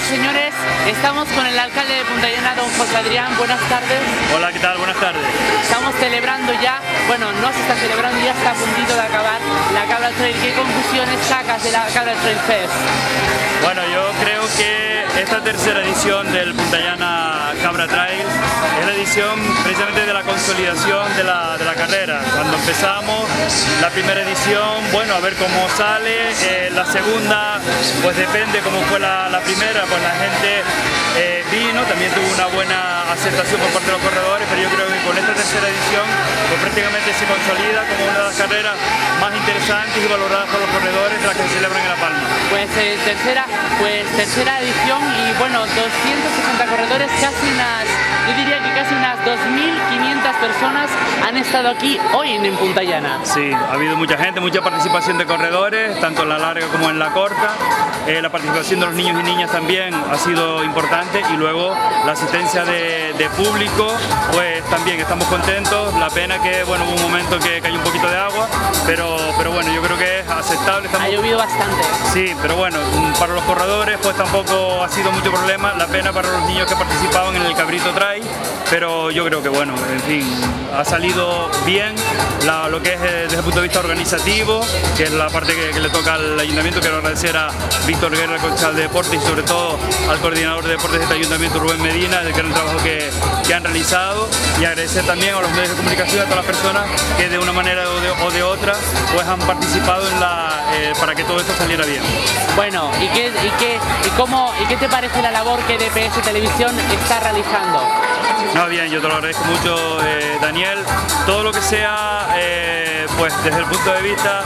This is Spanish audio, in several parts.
señores, estamos con el alcalde de Punta Llana, don José Adrián. Buenas tardes. Hola, ¿qué tal? Buenas tardes. Estamos celebrando ya, bueno, no se está celebrando, ya está a puntito de acabar la Cabra Trail. ¿Qué conclusiones sacas de la Cabra Trail Fest? Bueno, yo creo que esta tercera edición del Punta Llana Cabra Trail es la edición precisamente de la consolidación de la carrera. Cuando empezamos la primera edición, bueno, a ver cómo sale. La segunda, pues depende cómo fue la primera, pues la gente vino, también tuvo una buena aceptación por parte de los corredores, pero yo creo que con esta tercera edición pues prácticamente se consolida como una de las carreras más interesantes y valoradas por los corredores de las que se celebran en La Palma. Pues tercera edición y bueno, 260 corredores, yo diría que casi unas 2.500 personas han estado aquí hoy en Punta Llana. Sí, ha habido mucha gente, mucha participación de corredores, tanto en la larga como en la corta. La participación de los niños y niñas también ha sido importante y luego la asistencia de público, pues también estamos contentos. La pena que, bueno, hubo un momento que cayó un poquito de agua, pero bueno, yo creo que es aceptable. Ha llovido bastante. Sí, pero bueno, para los corredores pues tampoco ha sido mucho problema. La pena para los niños que participaban en el Cabrito Trail, pero yo creo que, bueno, en fin, ha salido bien lo que es desde el punto de vista organizativo, que es la parte que le toca al ayuntamiento. Quiero agradecer a Víctor Guerra, el concejal de deportes, y sobre todo al coordinador de deportes de este ayuntamiento, Rubén Medina, del gran trabajo que han realizado, y agradecer también a los medios de comunicación, a todas las personas que de una manera o de otra pues han participado para que todo esto saliera bien. Bueno, ¿y qué te parece la labor que DPS Televisión está realizando? No, bien, yo te lo agradezco mucho, Daniel. Todo lo que sea, pues desde el punto de vista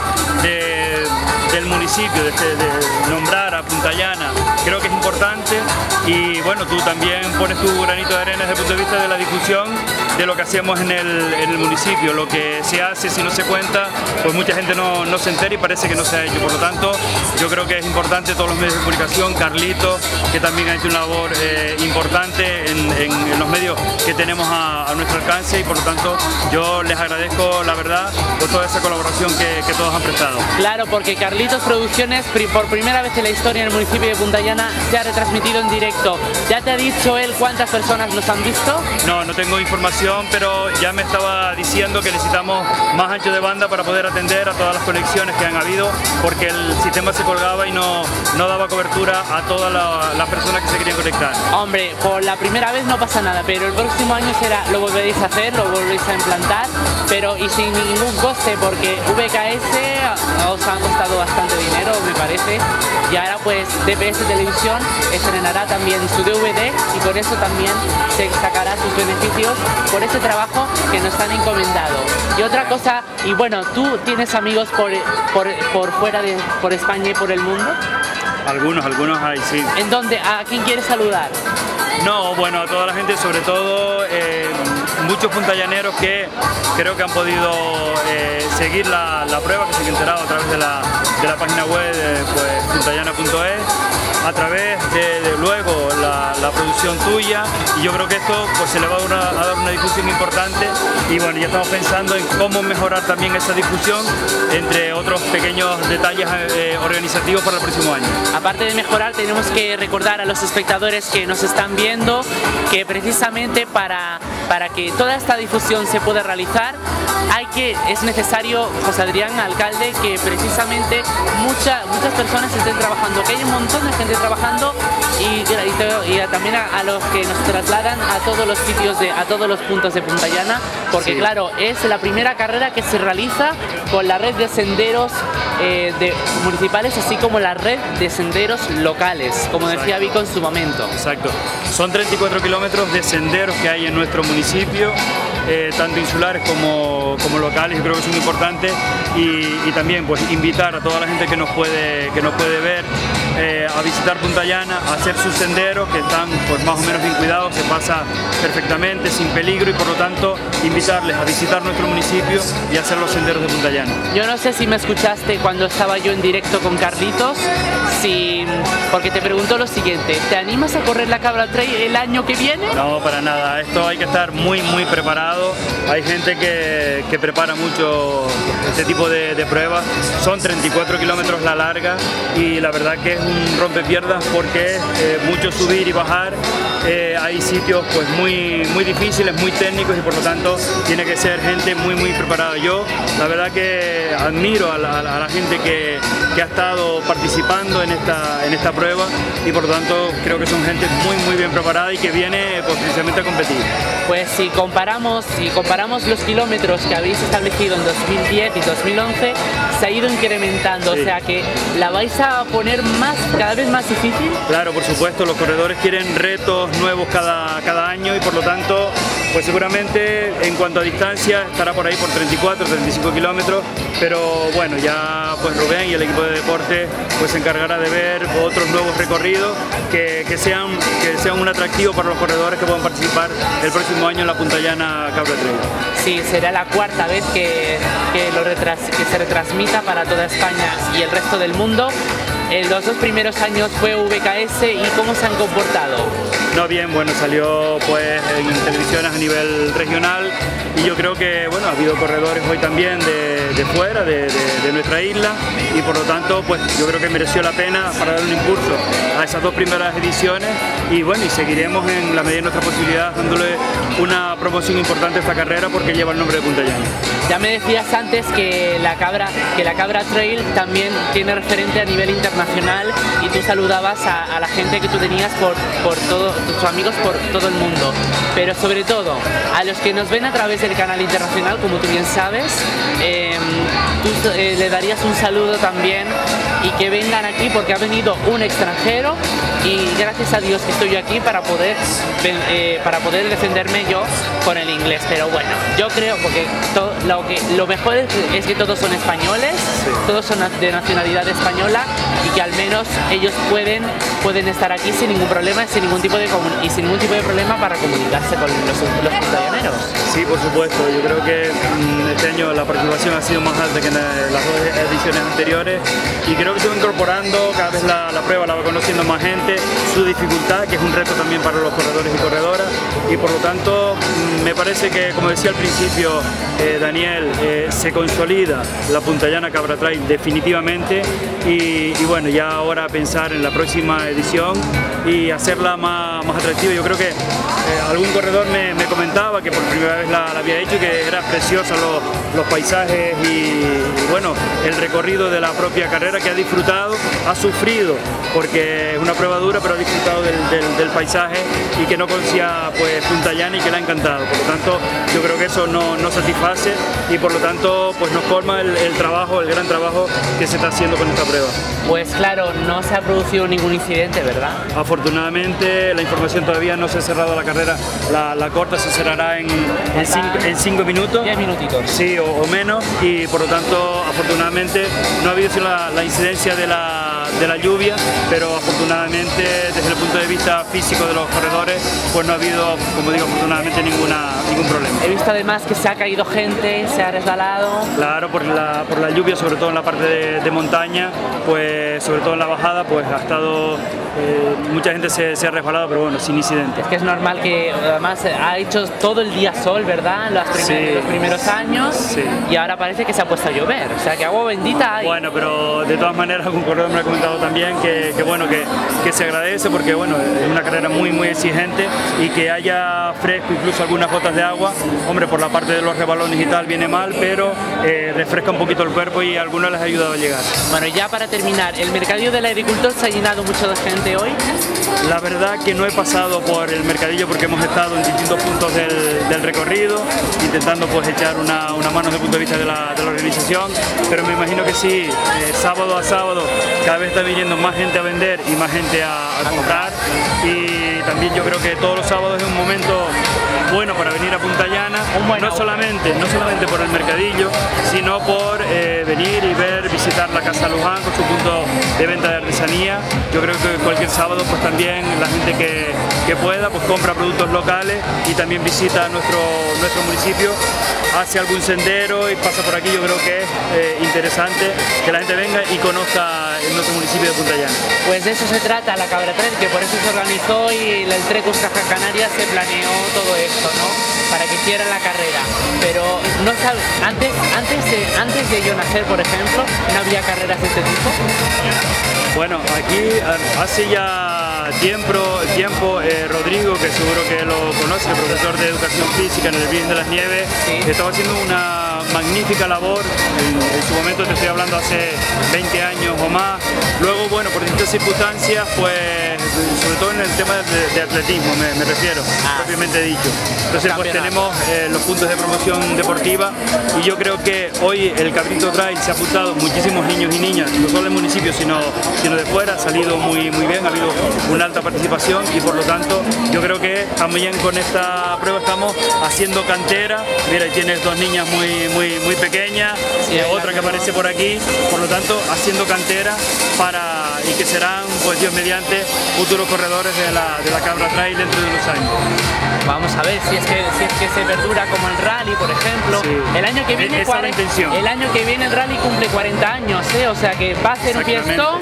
del municipio, de nombrar a Punta Llana, creo que es importante, y bueno, tú también pones tu granito de arena desde el punto de vista de la difusión de lo que hacemos en el municipio. Lo que se hace, si no se cuenta, pues mucha gente no se entera y parece que no se ha hecho. Por lo tanto, yo creo que es importante todos los medios de comunicación, Carlito, que también ha hecho una labor importante en los medios que tenemos a nuestro alcance, y por lo tanto yo les agradezco, la verdad, por toda esa colaboración que todos han prestado. Claro, porque Carlitos Producciones, por primera vez en la historia en el municipio de Punta Llana, se ha retransmitido en directo. ¿Ya te ha dicho él cuántas personas nos han visto? No tengo información, pero ya me estaba diciendo que necesitamos más ancho de banda para poder atender a todas las conexiones que han habido, porque el sistema se colgaba y no daba cobertura a todas las personas que se querían conectar. Hombre, por la primera vez no pasa nada, pero el próximo año lo volveréis a hacer, lo volveréis a implantar, pero y sin ningún coste, porque VKS os ha costado bastante dinero, me parece, y ahora pues DPS Televisión estrenará también su DVD y por eso también se sacará sus beneficios por ese trabajo que nos han encomendado. Y otra cosa, y bueno, ¿tú tienes amigos por fuera por España y por el mundo? Algunos hay, sí. ¿En dónde? ¿A quién quieres saludar? No, bueno, a toda la gente, sobre todo muchos puntallaneros que creo que han podido seguir la prueba, que se han enterado a través de la página web pues, puntallana.es, a través de luego la producción tuya, y yo creo que esto pues se le va a dar una difusión importante, y bueno, ya estamos pensando en cómo mejorar también esa difusión, entre otros pequeños detalles organizativos para el próximo año. Aparte de mejorar, tenemos que recordar a los espectadores que nos están viendo que precisamente para que toda esta difusión se pueda realizar es necesario, José Adrián, alcalde, que precisamente muchas personas estén trabajando, que hay un montón de gente trabajando, y también a los que nos trasladan a todos los sitios, a todos los puntos de Punta Llana, porque sí, claro, es la primera carrera que se realiza con la red de senderos municipales, así como la red de senderos locales, como decía Vico en su momento. Exacto, son 34 kilómetros de senderos que hay en nuestro municipio, tanto insulares como locales. Yo creo que es muy importante, y también pues invitar a toda la gente que nos puede ver a visitar Punta Llana, a hacer sus senderos, que están pues más o menos bien cuidados, se pasa perfectamente, sin peligro, y por lo tanto invitarles a visitar nuestro municipio y hacer los senderos de Punta Llana. Yo no sé si me escuchaste cuando estaba yo en directo con Carlitos, porque te preguntó lo siguiente: ¿te animas a correr la Cabra Trail el año que viene? No, para nada, esto hay que estar muy preparado. preparado. Hay gente que prepara mucho este tipo de pruebas. Son 34 kilómetros la larga y la verdad que es un rompepiernas porque es mucho subir y bajar. Hay sitios pues muy difíciles, muy técnicos y por lo tanto tiene que ser gente muy preparada. Yo la verdad que admiro a la gente que ha estado participando en esta prueba y por lo tanto creo que son gente muy bien preparada y que viene pues, precisamente a competir. Pues si comparamos los kilómetros que habéis establecido en 2010 y 2011, se ha ido incrementando, sí. O sea que la vais a poner cada vez más difícil. Claro, por supuesto, los corredores quieren retos nuevos cada año y por lo tanto pues seguramente en cuanto a distancia estará por ahí por 34-35 kilómetros, pero bueno, ya pues Rubén y el equipo de deporte pues se encargará de ver otros nuevos recorridos que sean un atractivo para los corredores que puedan participar el próximo año en la Punta Llana Cabra Trail. Sí, será la cuarta vez que se retransmita para toda España y el resto del mundo. Los 2 primeros años fue VKS y ¿cómo se han comportado? No, bien, bueno, salió pues en televisiones a nivel regional y yo creo que bueno, ha habido corredores hoy también de fuera, de nuestra isla y por lo tanto pues yo creo que mereció la pena para dar un impulso a esas 2 primeras ediciones y bueno, y seguiremos en la medida de nuestra posibilidad dándole una promoción importante a esta carrera porque lleva el nombre de Punta Llana. Ya me decías antes que la Cabra Trail también tiene referente a nivel internacional y tú saludabas a la gente que tú tenías por todos tus amigos por todo el mundo, pero sobre todo a los que nos ven a través del canal internacional, como tú bien sabes, tú le darías un saludo también y que vengan aquí porque ha venido un extranjero y gracias a Dios que estoy aquí para poder defenderme yo con el inglés, pero bueno, yo creo porque lo mejor es que todos son españoles, sí. Todos son de nacionalidad española y que al menos ellos pueden estar aquí sin ningún problema, sin ningún tipo de problema para comunicarse con los puntallaneros. Sí, por supuesto, yo creo que este año la participación ha sido más alta que en las 2 ediciones anteriores y creo que se va incorporando cada vez la prueba, la va conociendo más gente, su dificultad, que es un reto también para los corredores y corredoras y por lo tanto me parece que, como decía al principio Daniel, se consolida la Punta Llana Cabra Trail definitivamente y bueno, ya ahora pensar en la próxima edición y hacerla más atractiva. Yo creo que algún corredor me comentaba que por primera vez la había hecho y que era preciosa los paisajes y bueno, el recorrido de la propia carrera que ha disfrutado, ha sufrido porque es una prueba dura, pero ha disfrutado del paisaje y que no conocía pues Punta Llana y que le ha encantado. Por lo tanto, yo creo que eso no satisface y por lo tanto pues nos colma el gran trabajo que se está haciendo con esta prueba. Pues claro, no se ha producido ningún incidente, ¿verdad? Afortunadamente la información todavía no se ha cerrado la carrera, la corta se cerrará en 5 minutos. 10 minutitos. Sí, o menos y por lo tanto afortunadamente no ha habido la incidencia de la lluvia, pero afortunadamente desde el punto de vista físico de los corredores pues no ha habido, como digo, afortunadamente ningún problema. He visto además que se ha caído gente, se ha resbalado. Claro, por la lluvia, sobre todo en la parte de montaña, pues sobre todo en la bajada, pues ha estado mucha gente se ha resbalado, pero bueno, sin incidente. Es que es normal que además ha hecho todo el día sol, ¿verdad? Los primeros años sí. Y ahora parece que se ha puesto a llover, o sea que agua bendita hay. Bueno, pero de todas maneras algún corredor me ha comentado también que bueno, que se agradece porque bueno, es una carrera muy exigente y que haya fresco, incluso algunas gotas de agua, hombre, por la parte de los rebalones y tal viene mal, pero refresca un poquito el cuerpo y a algunos les ha ayudado a llegar. Bueno, ya para terminar, ¿el mercadillo del agricultor se ha llenado mucho de gente hoy? La verdad que no he pasado por el mercadillo porque hemos estado en distintos puntos del recorrido, intentando pues echar una mano desde el punto de vista de la organización, pero me imagino que sí, sábado a sábado cada vez está viniendo más gente a vender y más gente a comprar y también yo creo que todos los sábados es un momento bueno para venir a Punta Llana, no solamente por el mercadillo, sino por venir y visitar la Casa Luján con su punto de venta de artesanía. Yo creo que cualquier sábado pues también la gente que pueda pues compra productos locales y también visita nuestro municipio, hace algún sendero y pasa por aquí. Yo creo que es interesante que la gente venga y conozca nuestro municipio de Punta Llana. Pues de eso se trata la Cabra Trail, que por eso se organizó y el Trecus Caja Canarias se planeó todo esto, ¿no? para que hicieran la carrera. Pero no sabe, antes de yo nacer, por ejemplo, no había carreras de este tipo. Bueno, aquí hace ya tiempo Rodrigo, que seguro que lo conoce, el profesor de Educación Física en el Virgen de las Nieves, Sí. estaba haciendo una magnífica labor, en su momento te estoy hablando hace 20 años o más. Luego, bueno, por distintas circunstancias, pues, sobre todo en el tema de atletismo me refiero, propiamente dicho. Entonces, pues tenemos los puntos de promoción deportiva y yo creo que hoy el Cabrito Trail se ha apuntado muchísimos niños y niñas, no solo del municipio, sino de fuera, ha salido muy bien, ha habido una alta participación y por lo tanto yo creo que también con esta prueba estamos haciendo cantera. Mira, ahí tienes dos niñas muy pequeñas, sí, otra que aparece por aquí, por lo tanto haciendo cantera y que serán, pues Dios mediante, futuros corredores de la Cabra Trail dentro de unos años. Vamos a ver si es que se perdura como el rally, por ejemplo. Sí. El año que viene Esa es la intención. el año que viene el rally cumple 40 años, o sea que va a ser un fiestón,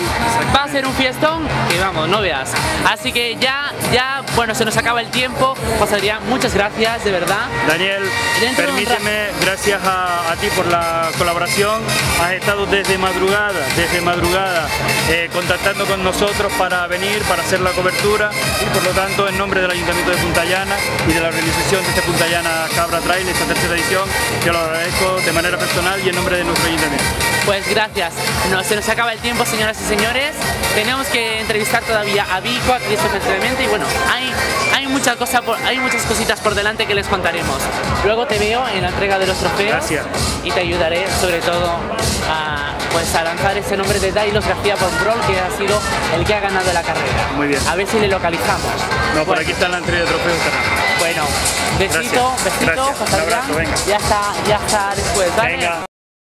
que vamos, no veas. Así que ya bueno, se nos acaba el tiempo. José Adrián, muchas gracias, de verdad. Daniel, permíteme, gracias a ti por la colaboración. Has estado desde madrugada contactando con nosotros para venir, para hacer la cobertura y por lo tanto en nombre del Ayuntamiento de Punta Llana y de la organización de este Punta Llana Cabra Trail, esta tercera edición, te lo agradezco de manera personal y en nombre de nuestro Ayuntamiento. Pues gracias. Se nos acaba el tiempo, señoras y señores. Tenemos que entrevistar todavía a Vico, a Christopher Clemente y bueno, hay muchas cositas por delante que les contaremos. Luego te veo en la entrega de los trofeos. Gracias. Y te ayudaré sobre todo a lanzar ese nombre de Dailos García Bonbrol, que ha sido el que ha ganado la carrera. Muy bien. A ver si le localizamos. No, por aquí está la entrega de trofeos. Bueno, besito, Gracias. José Adrián. Un abrazo, venga. Ya está después, ¿vale? Venga.